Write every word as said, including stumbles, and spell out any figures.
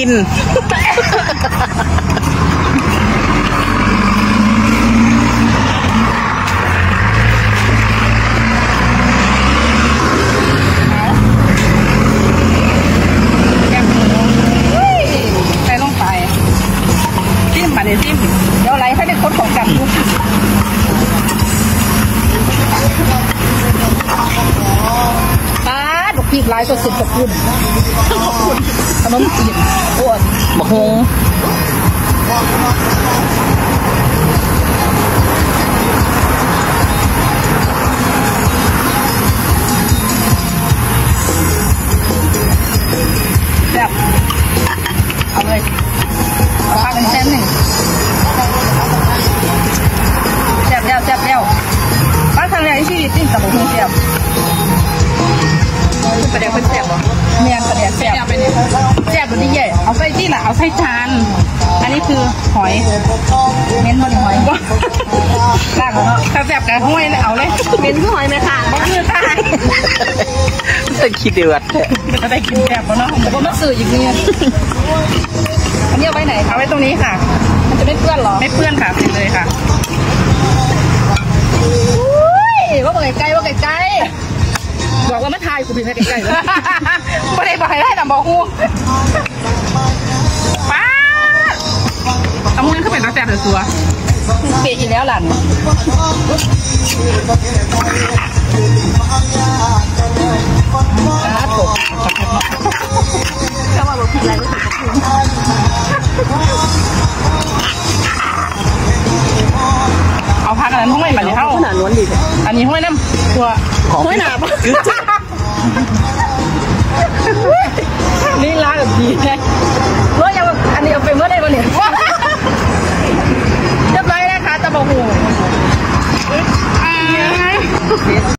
กินใส่ลงไปจิ้มมาเลยจิ้มเดี๋ยวไรให้ได้คนของกันดูป้าดอกพีกลายตัวสุดขอบคุณขอบคุณขนมจีนอ้วนบักฮงแบบเอาเลยเอาผ้ากันแช่หนึ่งแซ่บแล้วแซ่บแล้วป้าทางไหนที่จิ้มกับบักฮงแซ่บประเดี๋ยวเป็นแซ่บเหรอเมียนประเดี๋ยวแซ่บไปเนี่ยแซ่บแบบนี้ใหญ่เอาใส่ที่ไหนเอาใส่จานอันนี้คือหอยเม้นมันหอยก็ล่างแล้วเนาะถ้าแซ่บกับห้อยเอาเลยเม้นคือหอยไหมค่ะก็คือค่ะจะคิดเดือดจะได้กินแซ่บเนาะผมก็มาสื่ออย่างนี้อันนี้เอาไว้ไหนเอาไว้ตรงนี้ค่ะมันจะไม่เปื้อนหรอไม่เปื้อนค่ะเป็นเลยค่ะว่าไก่ไก่ว่าไก่ไก่บอกว่าไม่ทายกูพิมพ์ให้ใกล้ๆเลยไม่ได้บอกให้ได้แต่บอกกูป้าเอามือขึ้นไปแล้วแสบเดือดตัวเปรี้ยอีแล้วหลานป้าถูกถ้าว่าบอกผิดอะไรก็ถูกเอาพักอันนั้นห้อยมาเลยเท่าขนาดล้วนดีอันนี้ห้อยน้ำตัวห้อยหนา